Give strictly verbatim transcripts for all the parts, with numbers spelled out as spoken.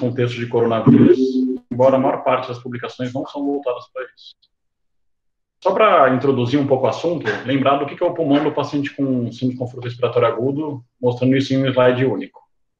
contexto de coronavírus, embora a maior parte das publicações não são voltadas para isso. Só para introduzir um pouco o assunto, lembrar do que é o pulmão do paciente com síndrome de conforto respiratório agudo, mostrando isso em um slide único.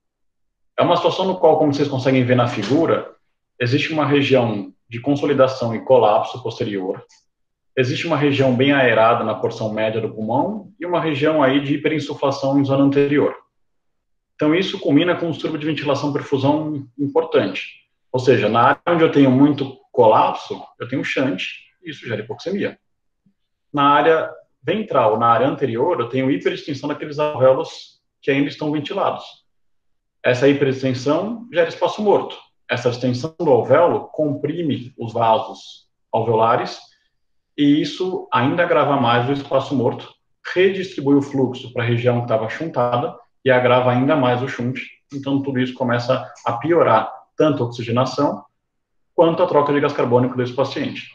É uma situação no qual, como vocês conseguem ver na figura, existe uma região de consolidação e colapso posterior, existe uma região bem aerada na porção média do pulmão e uma região aí de hiperinsuflação em zona anterior. Então, isso culmina com um distúrbio de ventilação e perfusão importante. Ou seja, na área onde eu tenho muito colapso, eu tenho shunt, e isso gera hipoxemia. Na área ventral, na área anterior, eu tenho hiperextensão daqueles alvéolos que ainda estão ventilados. Essa hiperextensão gera espaço morto. Essa extensão do alvéolo comprime os vasos alveolares e isso ainda agrava mais o espaço morto, redistribui o fluxo para a região que estava shuntada e agrava ainda mais o shunt. Então, tudo isso começa a piorar tanto a oxigenação quanto a troca de gás carbônico desse paciente.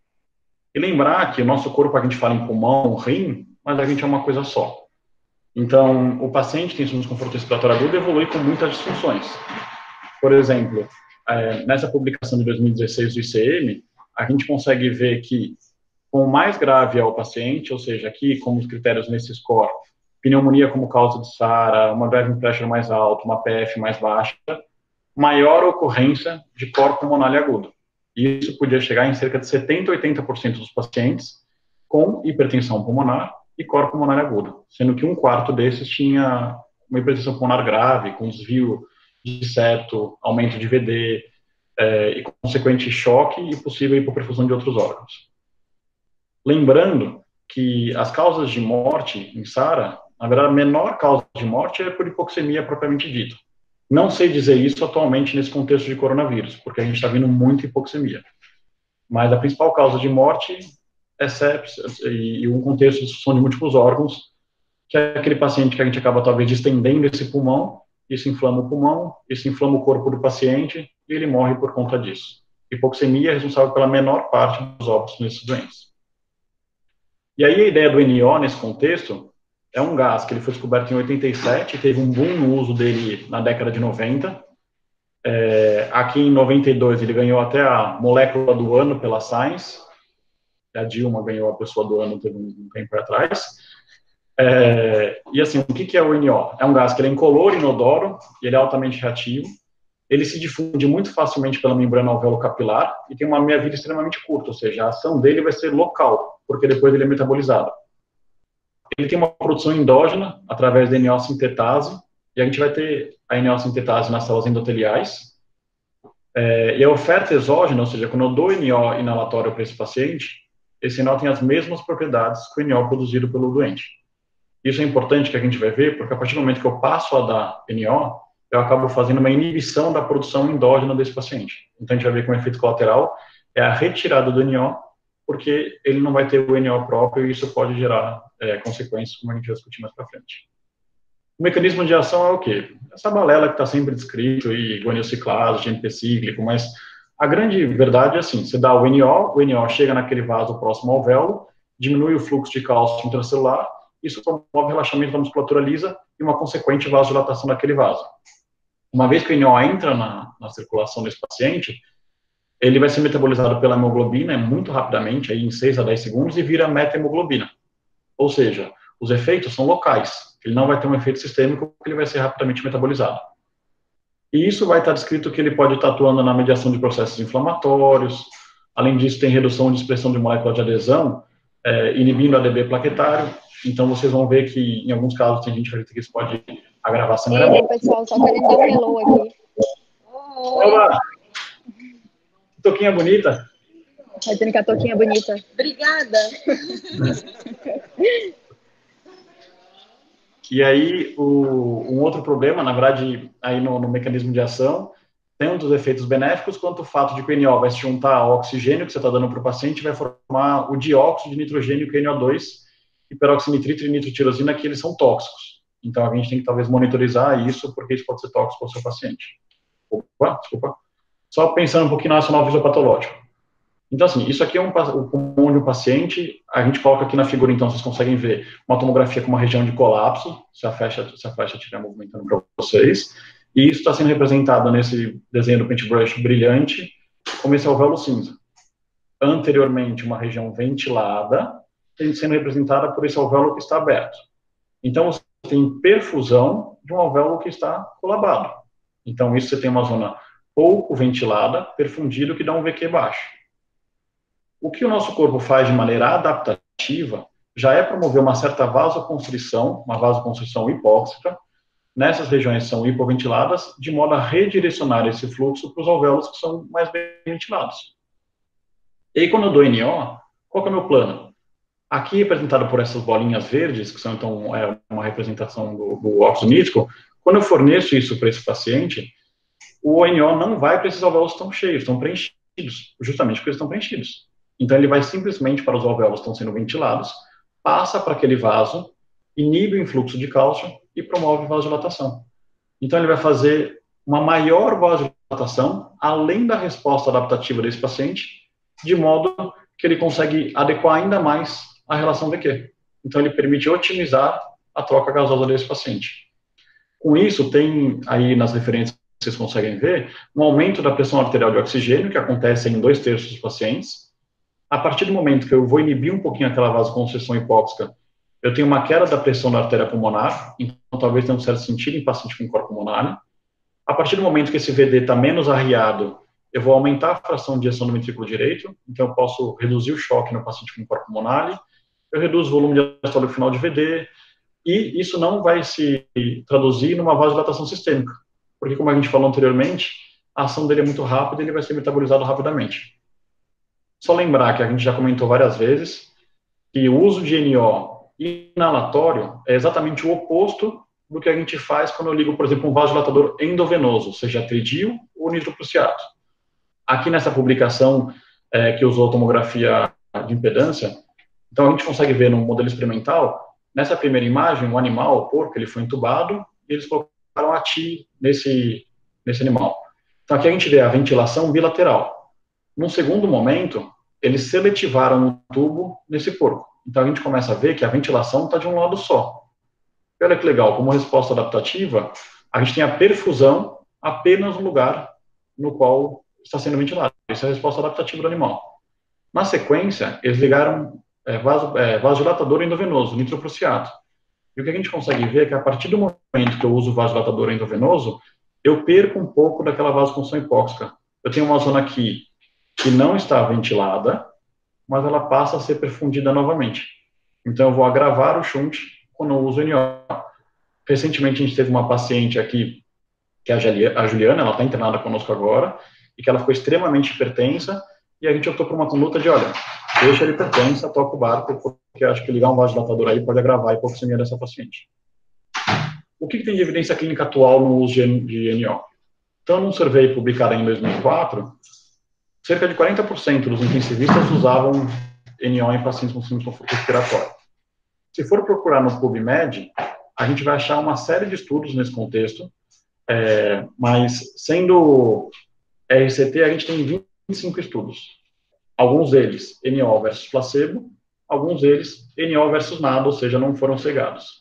E lembrar que o nosso corpo, a gente fala em pulmão, rim, mas a gente é uma coisa só. Então, o paciente que tem síndrome de desconforto respiratório agudo evolui com muitas disfunções. Por exemplo, é, nessa publicação de dois mil e dezesseis do I C M, a gente consegue ver que, com mais grave é o paciente, ou seja, aqui, como os critérios nesse score, pneumonia como causa de SARA, uma driving pressure mais alta, uma P F mais baixa, maior ocorrência de cor pulmonar agudo. E isso podia chegar em cerca de setenta a oitenta por cento dos pacientes com hipertensão pulmonar e cor pulmonar agudo, sendo que um quarto desses tinha uma hipertensão pulmonar grave, com desvio de septo, aumento de V D, eh, e consequente choque e possível hipoperfusão de outros órgãos. Lembrando que as causas de morte em SARA, na verdade, a menor causa de morte é por hipoxemia propriamente dita. Não sei dizer isso atualmente nesse contexto de coronavírus, porque a gente está vendo muita hipoxemia. Mas a principal causa de morte é sepsis e, e um contexto de disfunção de múltiplos órgãos, que é aquele paciente que a gente acaba talvez distendendo esse pulmão, isso inflama o pulmão, isso inflama o corpo do paciente e ele morre por conta disso. Hipoxemia é responsável pela menor parte dos óbitos nesses doentes. E aí a ideia do N O nesse contexto é um gás que ele foi descoberto em oitenta e sete, teve um boom no uso dele na década de noventa. É, aqui em noventa e dois ele ganhou até a molécula do ano pela Science. A Dilma ganhou a pessoa do ano teve um tempo atrás. É, e assim, o que, que é o N O? É um gás que ele é incolor, inodoro, ele é altamente reativo, ele se difunde muito facilmente pela membrana alveolo-capilar e tem uma meia-vida extremamente curta, ou seja, a ação dele vai ser local, porque depois ele é metabolizado. Ele tem uma produção endógena através da N O sintetase, e a gente vai ter a N O sintetase nas células endoteliais. É, e a oferta exógena, ou seja, quando eu dou N O inalatório para esse paciente, esse N O tem as mesmas propriedades que o N O produzido pelo doente. Isso é importante que a gente vai ver, porque a partir do momento que eu passo a dar N O, eu acabo fazendo uma inibição da produção endógena desse paciente. Então a gente vai ver que um efeito colateral é a retirada do N O, porque ele não vai ter o N O próprio e isso pode gerar é, consequências, como a gente vai discutir mais para frente. O mecanismo de ação é o quê? Essa balela que está sempre descrito, e guanilciclase, G N P cíclico, mas a grande verdade é assim, você dá o N O, o N O chega naquele vaso próximo ao alvéolo, diminui o fluxo de cálcio intracelular, isso promove relaxamento da musculatura lisa e uma consequente vasodilatação daquele vaso. Uma vez que o N O entra na, na circulação desse paciente, ele vai ser metabolizado pela hemoglobina muito rapidamente, aí em seis a dez segundos, e vira meta-hemoglobina. Ou seja, os efeitos são locais. Ele não vai ter um efeito sistêmico, porque ele vai ser rapidamente metabolizado. E isso vai estar descrito que ele pode estar atuando na mediação de processos inflamatórios. Além disso, tem redução de expressão de molécula de adesão, é, inibindo a A D B plaquetário. Então, vocês vão ver que, em alguns casos, tem gente que acredita que isso pode agravar sangramento. Ei, pessoal, só querendo dar um hello aqui. Olá! Toquinha bonita. Vai tendo que a toquinha bonita. Obrigada! E aí, o, um outro problema, na verdade, aí no, no mecanismo de ação, tanto os efeitos benéficos, quanto o fato de que o N O vai se juntar ao oxigênio que você está dando para o paciente, vai formar o dióxido de nitrogênio, que é N O dois, e peroxinitrito e nitrotirosina, que eles são tóxicos. Então, a gente tem que, talvez, monitorizar isso, porque isso pode ser tóxico para o seu paciente. Opa, desculpa. Só pensando um pouquinho no racional fisiopatológico. Então, assim, isso aqui é um, o pulmão de um paciente, a gente coloca aqui na figura, então, vocês conseguem ver uma tomografia com uma região de colapso, se a faixa, se a faixa estiver movimentando para vocês, E isso está sendo representado nesse desenho do paintbrush brilhante, como esse alvéolo cinza. Anteriormente, uma região ventilada, sendo representada por esse alvéolo que está aberto. Então, você tem perfusão de um alvéolo que está colabado. Então, isso você tem uma zona pouco ventilada, perfundido, que dá um V Q baixo. O que o nosso corpo faz de maneira adaptativa já é promover uma certa vasoconstrição, uma vasoconstrição hipóxica, nessas regiões que são hipoventiladas, de modo a redirecionar esse fluxo para os alvéolos que são mais bem ventilados. E aí, quando eu dou N O, qual que é o meu plano? Aqui, representado por essas bolinhas verdes, que são, então, é uma representação do, do óxido nítrico, quando eu forneço isso para esse paciente, o N O não vai para esses alvéolos tão cheios, tão preenchidos, justamente porque eles estão preenchidos. Então, ele vai simplesmente para os alvéolos que estão sendo ventilados, passa para aquele vaso, inibe o influxo de cálcio e promove vasodilatação. Então, ele vai fazer uma maior vasodilatação, além da resposta adaptativa desse paciente, de modo que ele consegue adequar ainda mais a relação V Q. Então, ele permite otimizar a troca gasosa desse paciente. Com isso, tem aí nas referências que vocês conseguem ver, um aumento da pressão arterial de oxigênio, que acontece em dois terços dos pacientes. A partir do momento que eu vou inibir um pouquinho aquela vasoconstrição hipóxica, eu tenho uma queda da pressão da artéria pulmonar, então talvez tenha um certo sentido em paciente com cor pulmonar. A partir do momento que esse V D está menos arriado, eu vou aumentar a fração de ejeção do ventrículo direito, então eu posso reduzir o choque no paciente com cor pulmonar, eu reduzo o volume diastólico final de V D, e isso não vai se traduzir numa vasodilatação sistêmica, porque, como a gente falou anteriormente, a ação dele é muito rápida e ele vai ser metabolizado rapidamente. Só lembrar que a gente já comentou várias vezes que o uso de N O inalatório é exatamente o oposto do que a gente faz quando eu ligo, por exemplo, um vasodilatador endovenoso, seja tridil ou nitroprusiato. Aqui nessa publicação é, que usou tomografia de impedância, então a gente consegue ver no modelo experimental, nessa primeira imagem, o animal, o porco, ele foi entubado e eles colocaram a T I nesse, nesse animal. Então aqui a gente vê a ventilação bilateral. Num segundo momento, eles seletivaram o tubo nesse porco. Então a gente começa a ver que a ventilação está de um lado só. E olha que legal, como resposta adaptativa, a gente tem a perfusão apenas no lugar no qual está sendo ventilado. Essa é a resposta adaptativa do animal. Na sequência, eles ligaram é, vaso, é, vasodilatador endovenoso, nitroprusiato. E o que a gente consegue ver é que a partir do momento que eu uso o vasodilatador endovenoso, eu perco um pouco daquela vasoconstrição hipóxica. Eu tenho uma zona aqui que não está ventilada, mas ela passa a ser perfundida novamente. Então, eu vou agravar o shunt quando eu uso N O. Recentemente, a gente teve uma paciente aqui, que é a Juliana, ela está internada conosco agora, e que ela ficou extremamente hipertensa, e a gente optou por uma conduta de, olha, deixa ela hipertensa, toca o barco, porque acho que ligar um vasodilatador aí pode agravar a hipoxemia dessa paciente. O que, que tem de evidência clínica atual no uso de, de N O? Então, num survey publicado em dois mil e quatro, cerca de quarenta por cento dos intensivistas usavam N O em pacientes com síndrome de conforto respiratório. Se for procurar no PubMed, a gente vai achar uma série de estudos nesse contexto, é, mas sendo R C T, a gente tem vinte e cinco estudos. Alguns deles, N O versus placebo, alguns deles, N O versus nada, ou seja, não foram cegados.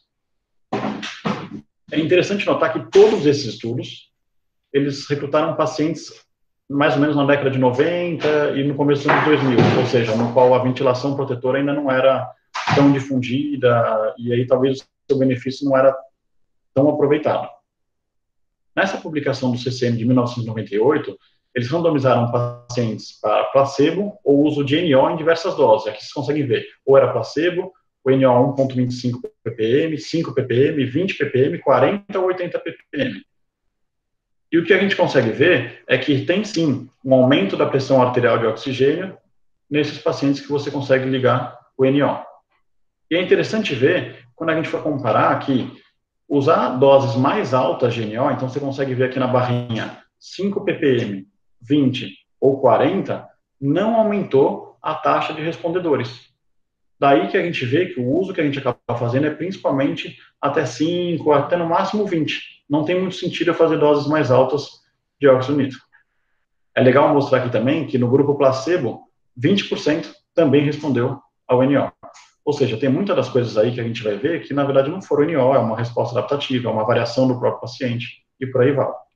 É interessante notar que todos esses estudos, eles recrutaram pacientes mais ou menos na década de noventa e no começo dos anos dois mil, ou seja, no qual a ventilação protetora ainda não era tão difundida, e aí talvez o seu benefício não era tão aproveitado. Nessa publicação do C C M de mil novecentos e noventa e oito, eles randomizaram pacientes para placebo ou uso de N O em diversas doses. Aqui vocês conseguem ver, ou era placebo, o N O um vírgula vinte e cinco ppm, cinco ppm, vinte ppm, quarenta ou oitenta ppm. E o que a gente consegue ver é que tem sim um aumento da pressão arterial de oxigênio nesses pacientes que você consegue ligar o N O. E é interessante ver, quando a gente for comparar que usar doses mais altas de N O, então você consegue ver aqui na barrinha cinco ppm, vinte ou quarenta, não aumentou a taxa de respondedores. Daí que a gente vê que o uso que a gente acaba fazendo é principalmente até cinco, até no máximo vinte. Não tem muito sentido eu fazer doses mais altas de óxido nítrico. É legal mostrar aqui também que no grupo placebo, vinte por cento também respondeu ao N O. Ou seja, tem muitas das coisas aí que a gente vai ver que, na verdade, não foram N O, é uma resposta adaptativa, é uma variação do próprio paciente, e por aí vai.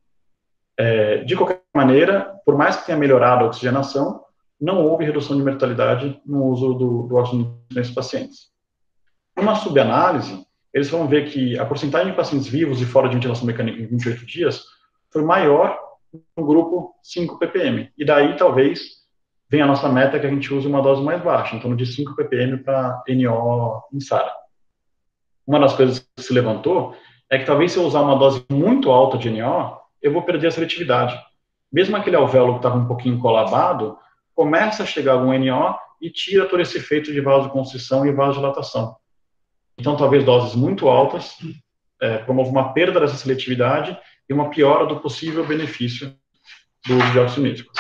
É, de qualquer maneira, por mais que tenha melhorado a oxigenação, não houve redução de mortalidade no uso do, do oxigênio nesses pacientes. Numa subanálise, eles vão ver que a porcentagem de pacientes vivos e fora de ventilação mecânica em vinte e oito dias foi maior no grupo cinco ppm. E daí, talvez, venha a nossa meta que a gente use uma dose mais baixa, em torno de cinco ppm para N O em SARA. Uma das coisas que se levantou é que talvez se eu usar uma dose muito alta de N O, eu vou perder a seletividade. Mesmo aquele alvéolo que estava um pouquinho colabado, começa a chegar algum N O e tira todo esse efeito de vasoconstrição e vasodilatação. Então, talvez doses muito altas é, promovam uma perda dessa seletividade e uma piora do possível benefício do uso de óxido nítrico.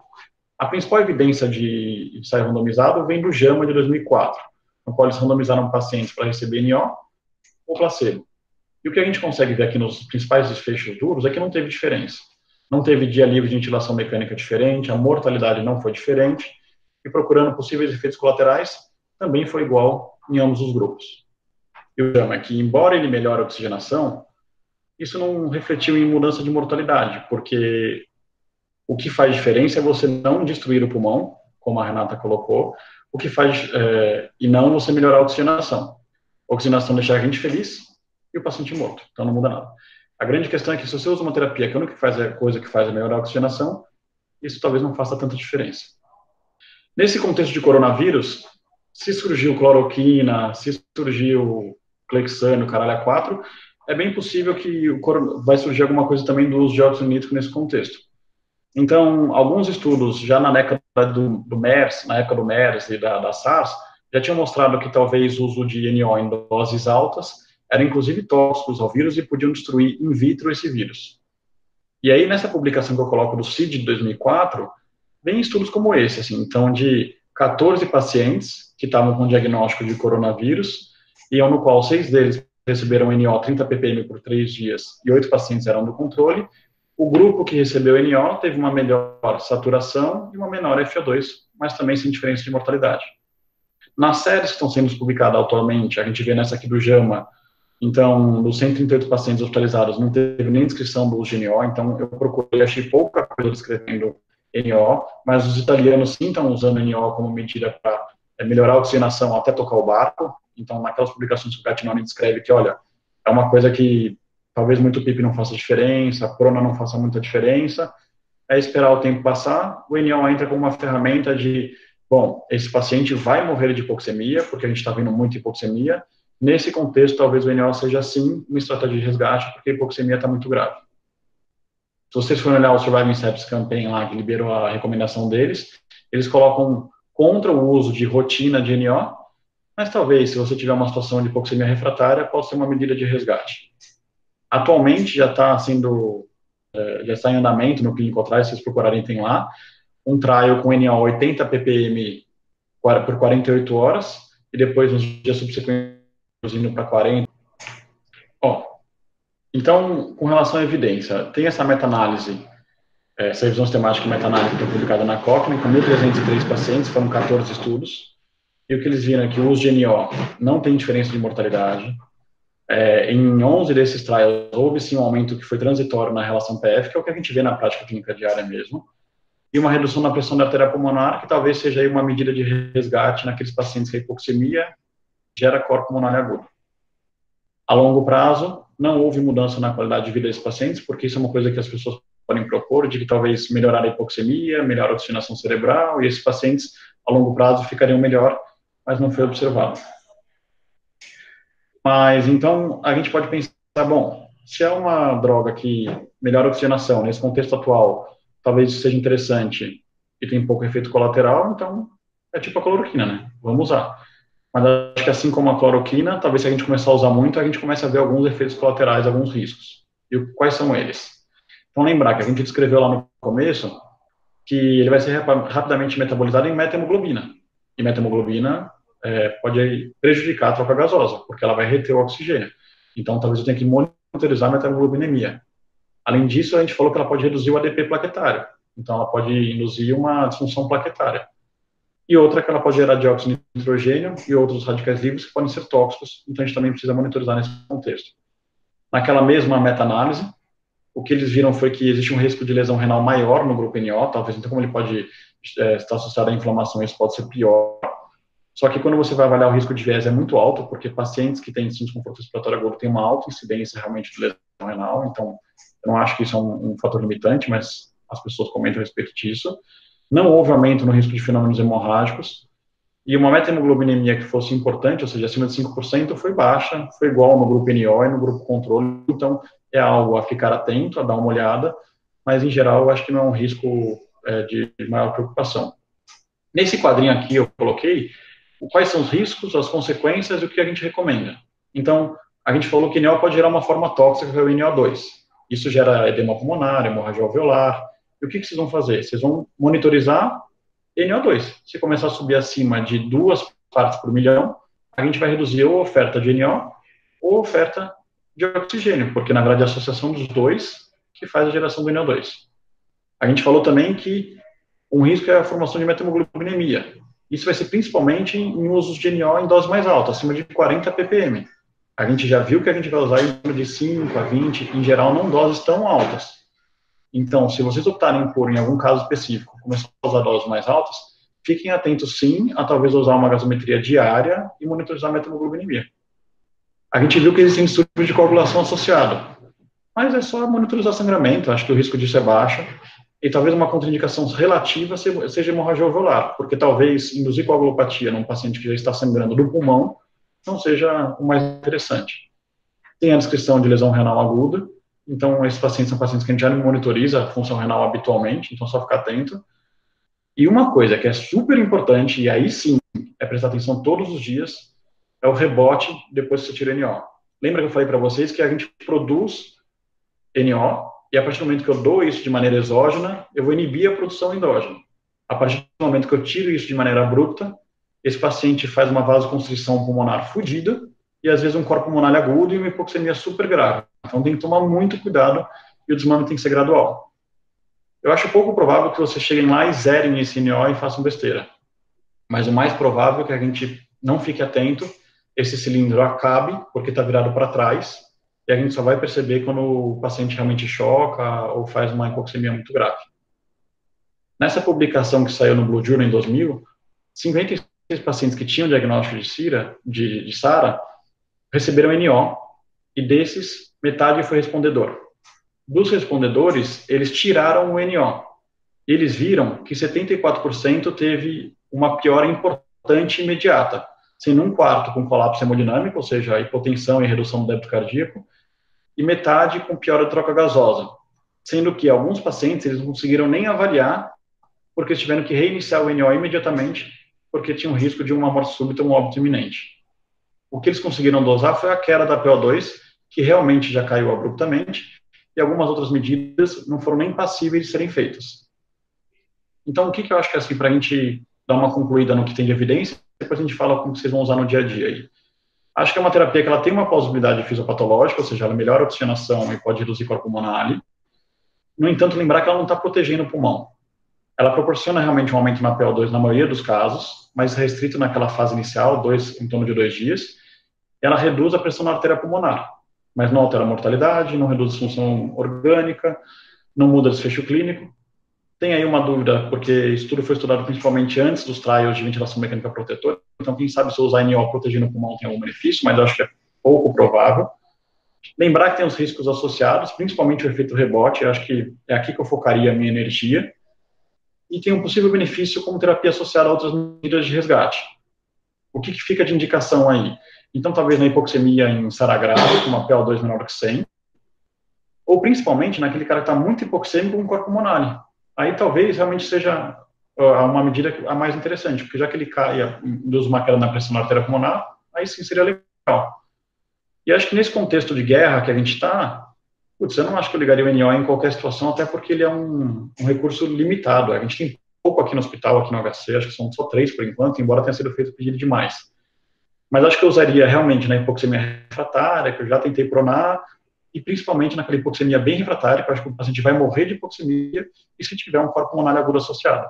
A principal evidência de ensaio randomizado vem do JAMA de dois mil e quatro, no qual eles randomizaram pacientes para receber N O ou placebo. E o que a gente consegue ver aqui nos principais desfechos duros é que não teve diferença. Não teve dia livre de ventilação mecânica diferente, a mortalidade não foi diferente, e procurando possíveis efeitos colaterais, também foi igual em ambos os grupos. E o JAMA é que, embora ele melhore a oxigenação, isso não refletiu em mudança de mortalidade, porque o que faz diferença é você não destruir o pulmão, como a Renata colocou, o que faz, é, e não você melhorar a oxigenação. A oxigenação deixa a gente feliz e o paciente morto, então não muda nada. A grande questão é que se você usa uma terapia que a única coisa que faz é melhorar a oxigenação, isso talvez não faça tanta diferença. Nesse contexto de coronavírus, se surgiu cloroquina, se surgiu clexane, o caralho a quatro, é bem possível que o coron... vai surgir alguma coisa também do uso de óxido nítrico nesse contexto. Então, alguns estudos, já na década do, do MERS, na época do MERS e da, da SARS, já tinham mostrado que talvez o uso de N O em doses altas eram inclusive tóxicos ao vírus e podiam destruir in vitro esse vírus. E aí, nessa publicação que eu coloco do C I D de dois mil e quatro, vem estudos como esse, assim, então, de quatorze pacientes que estavam com diagnóstico de coronavírus, e no qual seis deles receberam N O trinta ppm por três dias e oito pacientes eram do controle. O grupo que recebeu N O teve uma melhor saturação e uma menor F O dois, mas também sem diferença de mortalidade. Nas séries que estão sendo publicadas atualmente, a gente vê nessa aqui do JAMA, então, dos cento e trinta e oito pacientes hospitalizados, não teve nem descrição do uso de N O, então eu procurei, achei pouca coisa descrevendo N O, mas os italianos sim estão usando N O como medida para é, melhorar a oxigenação até tocar o barco. Então, naquelas publicações que o Gattinoni descreve que, olha, é uma coisa que talvez muito P I P não faça diferença, a Prona não faça muita diferença, é esperar o tempo passar, o N O entra como uma ferramenta de, bom, esse paciente vai morrer de hipoxemia, porque a gente está vendo muita hipoxemia, nesse contexto, talvez o N O seja, sim, uma estratégia de resgate, porque a hipoxemia está muito grave. Se vocês forem olhar o Surviving Sepsis Campaign lá, que liberou a recomendação deles, eles colocam contra o uso de rotina de N O, mas talvez, se você tiver uma situação de hipoxemia refratária, possa ser uma medida de resgate. Atualmente já está sendo, já está em andamento no Clinical Trial, se vocês procurarem, tem lá, um trial com N O oitenta ppm por quarenta e oito horas, e depois, nos dias subsequentes, indo para quarenta. Ó, então, com relação à evidência, tem essa meta-análise, essa revisão sistemática e meta-análise que foi publicada na Cochrane, com mil trezentos e três pacientes, foram quatorze estudos, e o que eles viram é que o uso de N O não tem diferença de mortalidade. É, em onze desses trials, houve sim um aumento que foi transitório na relação P F, que é o que a gente vê na prática clínica diária mesmo, e uma redução na pressão da artéria pulmonar, que talvez seja aí uma medida de resgate naqueles pacientes que a hipoxemia gera cor pulmonar agudo. A longo prazo, não houve mudança na qualidade de vida desses pacientes, porque isso é uma coisa que as pessoas podem propor, de que talvez melhorar a hipoxemia, melhorar a oxigenação cerebral, e esses pacientes, a longo prazo, ficariam melhor, mas não foi observado. Mas, então, a gente pode pensar, bom, se é uma droga que melhora a oxigenação, nesse contexto atual, talvez isso seja interessante e tem pouco efeito colateral, então é tipo a cloroquina, né? Vamos usar. Mas acho que assim como a cloroquina, talvez se a gente começar a usar muito, a gente comece a ver alguns efeitos colaterais, alguns riscos. E quais são eles? Então, lembrar que a gente descreveu lá no começo que ele vai ser rapidamente metabolizado em metahemoglobina. E metahemoglobina é, pode prejudicar a troca gasosa, porque ela vai reter o oxigênio. Então, talvez eu tenha que monitorizar a metahemoglobinемia. Além disso, a gente falou que ela pode reduzir o A D P plaquetário. Então, ela pode induzir uma disfunção plaquetária. E outra que ela pode gerar dióxido de nitrogênio e outros radicais livres que podem ser tóxicos, então a gente também precisa monitorizar nesse contexto. Naquela mesma meta-análise, o que eles viram foi que existe um risco de lesão renal maior no grupo N O, talvez, então como ele pode é, estar associado à inflamação, isso pode ser pior. Só que quando você vai avaliar o risco de viés é muito alto, porque pacientes que têm desconforto respiratório agudo têm uma alta incidência realmente de lesão renal, então eu não acho que isso é um, um fator limitante, mas as pessoas comentam a respeito disso. Não houve aumento no risco de fenômenos hemorrágicos, e uma meta-hemoglobinemia que fosse importante, ou seja, acima de cinco por cento, foi baixa, foi igual no grupo N O e no grupo controle, então é algo a ficar atento, a dar uma olhada, mas em geral eu acho que não é um risco é, de maior preocupação. Nesse quadrinho aqui eu coloquei quais são os riscos, as consequências e o que a gente recomenda. Então, a gente falou que N O pode gerar uma forma tóxica, que é o N O dois. Isso gera edema pulmonar, hemorragia alveolar. E o que, que vocês vão fazer? Vocês vão monitorizar N O dois. Se começar a subir acima de duas partes por milhão, a gente vai reduzir ou a oferta de N O ou a oferta de oxigênio, porque, na verdade, é a associação dos dois que faz a geração do N O dois. A gente falou também que um risco é a formação de meta-hemoglobinemia. Isso vai ser principalmente em usos de N O em doses mais altas, acima de quarenta ppm. A gente já viu que a gente vai usar em de cinco a vinte, em geral, não doses tão altas. Então, se vocês optarem por, em algum caso específico, começar a usar doses mais altas, fiquem atentos, sim, a talvez usar uma gasometria diária e monitorizar a meta-hemoglobinemia. A gente viu que existem distúrbios de coagulação associado, mas é só monitorizar sangramento, acho que o risco disso é baixo, e talvez uma contraindicação relativa seja hemorragia alveolar, porque talvez induzir coagulopatia num paciente que já está sangrando do pulmão não seja o mais interessante. Tem a descrição de lesão renal aguda, então esses pacientes são pacientes que a gente já monitoriza a função renal habitualmente, então só ficar atento. E uma coisa que é super importante, e aí sim é prestar atenção todos os dias, é o rebote depois que você tira N O. Lembra que eu falei para vocês que a gente produz N O, e a partir do momento que eu dou isso de maneira exógena, eu vou inibir a produção endógena. A partir do momento que eu tiro isso de maneira abrupta, esse paciente faz uma vasoconstrição pulmonar fodida, e às vezes um corpo pulmonar agudo e uma hipoxemia super grave. Então tem que tomar muito cuidado, e o desmame tem que ser gradual. Eu acho pouco provável que vocês cheguem lá e zerem esse N O e façam besteira. Mas o mais provável é que a gente não fique atento, esse cilindro acabe, porque está virado para trás, e a gente só vai perceber quando o paciente realmente choca ou faz uma hipoxemia muito grave. Nessa publicação que saiu no Blue Journal em dois mil, cinquenta e seis pacientes que tinham diagnóstico de SIRA, de, de SARA, receberam N O, e desses, metade foi respondedor. Dos respondedores, eles tiraram o N O. E eles viram que setenta e quatro por cento teve uma piora importante e imediata, sendo um quarto com colapso hemodinâmico, ou seja, hipotensão e redução do débito cardíaco, e metade com piora de troca gasosa, sendo que alguns pacientes eles não conseguiram nem avaliar, porque eles tiveram que reiniciar o N O imediatamente, porque tinham risco de uma morte súbita ou um óbito iminente. O que eles conseguiram dosar foi a queda da P O dois, que realmente já caiu abruptamente, e algumas outras medidas não foram nem passíveis de serem feitas. Então, o que, que eu acho que é assim, para a gente dar uma concluída no que tem de evidência, depois a gente fala como vocês vão usar no dia a dia aí. Acho que é uma terapia que ela tem uma plausibilidade fisiopatológica, ou seja, ela melhora a oxigenação e pode reduzir corpo pulmonar ali. No entanto, lembrar que ela não está protegendo o pulmão. Ela proporciona realmente um aumento na P O dois na maioria dos casos, mas restrito naquela fase inicial, dois, em torno de dois dias. Ela reduz a pressão na artéria pulmonar, mas não altera a mortalidade, não reduz a função orgânica, não muda o desfecho clínico. Tem aí uma dúvida, porque o estudo foi estudado principalmente antes dos trials de ventilação mecânica protetora, então quem sabe se eu usar N O protegendo o pulmão tem algum benefício, mas eu acho que é pouco provável. Lembrar que tem os riscos associados, principalmente o efeito rebote, eu acho que é aqui que eu focaria a minha energia, e tem um possível benefício como terapia associada a outras medidas de resgate. O que, que fica de indicação aí? Então, talvez na hipoxemia em SARA grave, com uma P O dois menor que cem, ou principalmente naquele cara que está muito hipoxêmico com corpo pulmonar. Aí talvez realmente seja uh, uma medida a mais interessante, porque já que ele cai, induz uma queda na pressão na artéria pulmonar, aí sim seria legal. E acho que nesse contexto de guerra que a gente está, putz, eu não acho que eu ligaria o N O em qualquer situação, até porque ele é um, um recurso limitado. A gente tem pouco aqui no hospital, aqui no H C, acho que são só três por enquanto, embora tenha sido feito pedido demais. Mas acho que eu usaria realmente na hipoxemia refratária, que eu já tentei pronar, e principalmente naquela hipoxemia bem refratária, que eu acho que o paciente vai morrer de hipoxemia, e se tiver um corpo pulmonar agudo associado.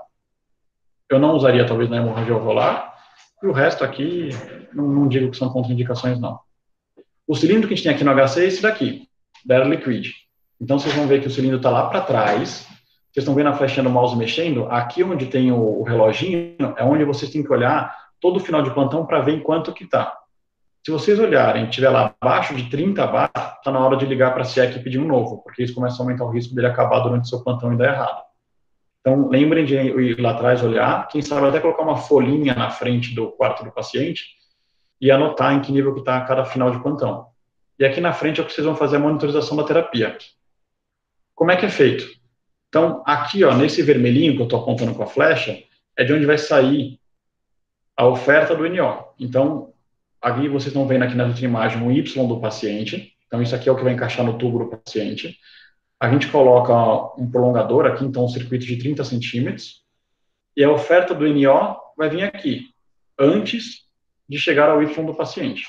Eu não usaria, talvez, na hemorragia alveolar, e o resto aqui, não, não digo que são contraindicações, não. O cilindro que a gente tem aqui no H C é esse daqui, da Air Liquid. Então, vocês vão ver que o cilindro está lá para trás. Vocês estão vendo a flechinha do mouse mexendo? Aqui onde tem o, o reloginho, é onde vocês têm que olhar todo o final de plantão para ver em quanto que está. Se vocês olharem e tiver lá abaixo de trinta bar, está na hora de ligar para a S E C e pedir um novo, porque isso começa a aumentar o risco dele acabar durante o seu plantão e dar errado. Então, lembrem de ir lá atrás olhar, quem sabe até colocar uma folhinha na frente do quarto do paciente e anotar em que nível que está cada final de plantão. E aqui na frente é o que vocês vão fazer a monitorização da terapia. Como é que é feito? Então, aqui, ó, nesse vermelhinho que eu estou apontando com a flecha, é de onde vai sair a oferta do N O. Então, aqui vocês estão vendo aqui na outra imagem o Y do paciente. Então, isso aqui é o que vai encaixar no tubo do paciente. A gente coloca um prolongador aqui, então um circuito de trinta centímetros, e a oferta do N O vai vir aqui, antes de chegar ao Y do paciente.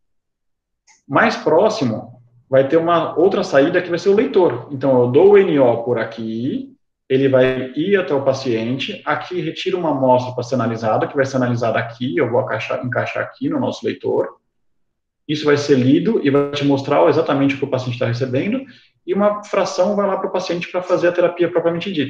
Mais próximo, vai ter uma outra saída que vai ser o leitor. Então, eu dou o N O por aqui, ele vai ir até o paciente, aqui retira uma amostra para ser analisada, que vai ser analisada aqui, eu vou encaixar, encaixar aqui no nosso leitor. Isso vai ser lido e vai te mostrar exatamente o que o paciente está recebendo, e uma fração vai lá para o paciente para fazer a terapia propriamente dita.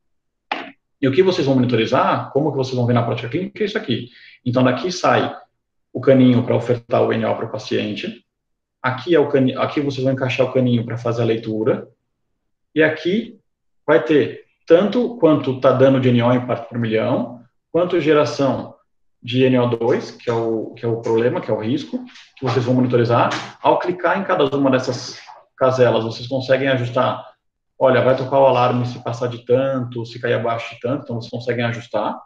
E o que vocês vão monitorizar, como que vocês vão ver na prática clínica, é isso aqui. Então, daqui sai o caninho para ofertar o N O para o paciente, aqui, é o caninho, aqui vocês vão encaixar o caninho para fazer a leitura, e aqui vai ter tanto quanto está dando de N O em parte por milhão, quanto geração de N O dois, que é, o, que é o problema, que é o risco, que vocês vão monitorizar. Ao clicar em cada uma dessas caselas, vocês conseguem ajustar, olha, vai tocar o alarme se passar de tanto, se cair abaixo de tanto, então vocês conseguem ajustar.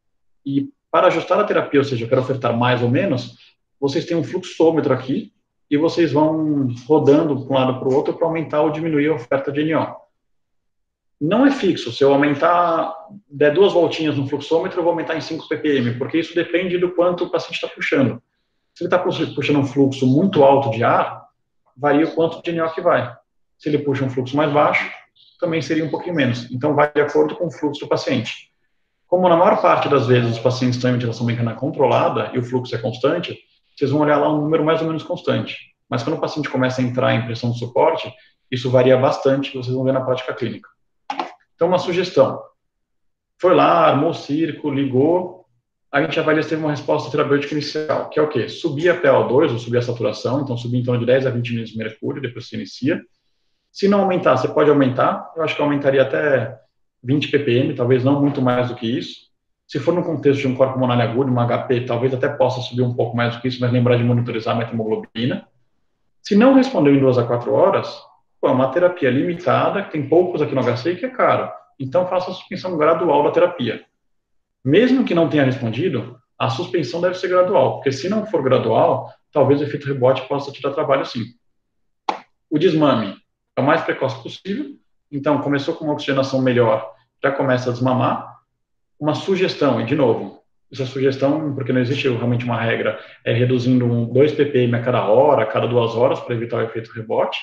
E para ajustar a terapia, ou seja, eu quero ofertar mais ou menos, vocês têm um fluxômetro aqui, e vocês vão rodando para um lado para o outro para aumentar ou diminuir a oferta de N O. Não é fixo, se eu aumentar, der duas voltinhas no fluxômetro, eu vou aumentar em cinco ppm, porque isso depende do quanto o paciente está puxando. Se ele está puxando um fluxo muito alto de ar, varia o quanto de N O que vai. Se ele puxa um fluxo mais baixo, também seria um pouquinho menos. Então, vai de acordo com o fluxo do paciente. Como na maior parte das vezes os pacientes estão em ventilação mecânica controlada e o fluxo é constante, vocês vão olhar lá um número mais ou menos constante. Mas quando o paciente começa a entrar em pressão de suporte, isso varia bastante, vocês vão ver na prática clínica. Então, uma sugestão. Foi lá, armou o circo, ligou, a gente avalia se teve uma resposta terapêutica inicial, que é o quê? Subir a P O dois, ou subir a saturação, então subir em torno de dez a vinte milímetros de mercúrio, depois você inicia. Se não aumentar, você pode aumentar, eu acho que eu aumentaria até vinte ppm, talvez não muito mais do que isso. Se for no contexto de um corpo pulmonar agudo, uma H P, talvez até possa subir um pouco mais do que isso, mas lembrar de monitorizar a metahemoglobina. Se não respondeu em duas a quatro horas, pô, é uma terapia limitada, que tem poucos aqui no H C e que é caro. Então, faça a suspensão gradual da terapia. Mesmo que não tenha respondido, a suspensão deve ser gradual, porque se não for gradual, talvez o efeito rebote possa te dar trabalho sim. O desmame é o mais precoce possível, então, começou com uma oxigenação melhor, já começa a desmamar. Uma sugestão, e de novo, essa sugestão, porque não existe realmente uma regra, é reduzindo um, dois ppm a cada hora, a cada duas horas, para evitar o efeito rebote.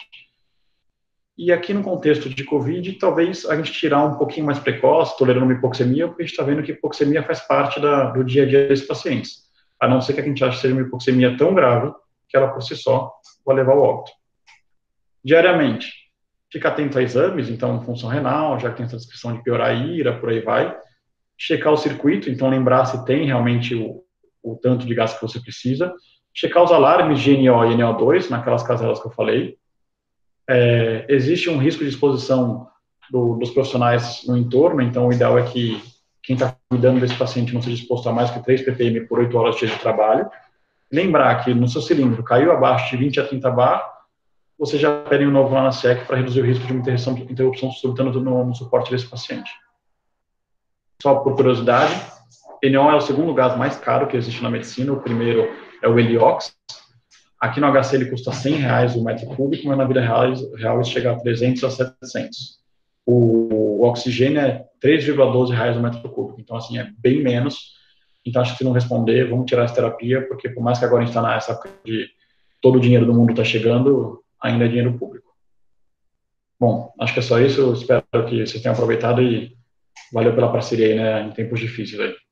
E aqui no contexto de Covid, talvez a gente tirar um pouquinho mais precoce, tolerando uma hipoxemia, porque a gente está vendo que hipoxemia faz parte da, do dia a dia desses pacientes. A não ser que a gente ache que seja uma hipoxemia tão grave que ela por si só vai levar ao óbito. Diariamente, fica atento a exames, então função renal, já que tem essa descrição de piorar a ira, por aí vai. Checar o circuito, então lembrar se tem realmente o, o tanto de gás que você precisa. Checar os alarmes de N O e N O dois, naquelas caselas que eu falei. É, existe um risco de exposição do, dos profissionais no entorno, então o ideal é que quem está cuidando desse paciente não seja exposto a mais que três ppm por oito horas de trabalho. Lembrar que no seu cilindro caiu abaixo de vinte a trinta bar, você já pede um novo lá na S E C para reduzir o risco de uma interrupção, interrupção súbita no, no, no suporte desse paciente. Só por curiosidade, N O é o segundo gás mais caro que existe na medicina, o primeiro é o Heliox. Aqui no H C ele custa cem reais o metro cúbico, mas na vida real, real ele chega a trezentos a setecentos. O, o oxigênio é três vírgula doze reais o metro cúbico, então assim, é bem menos. Então acho que se não responder, vamos tirar essa terapia, porque por mais que agora a gente está nessa época de todo o dinheiro do mundo está chegando, ainda é dinheiro público. Bom, acho que é só isso, eu espero que vocês tenham aproveitado e valeu pela parceria aí, né, em tempos difíceis aí.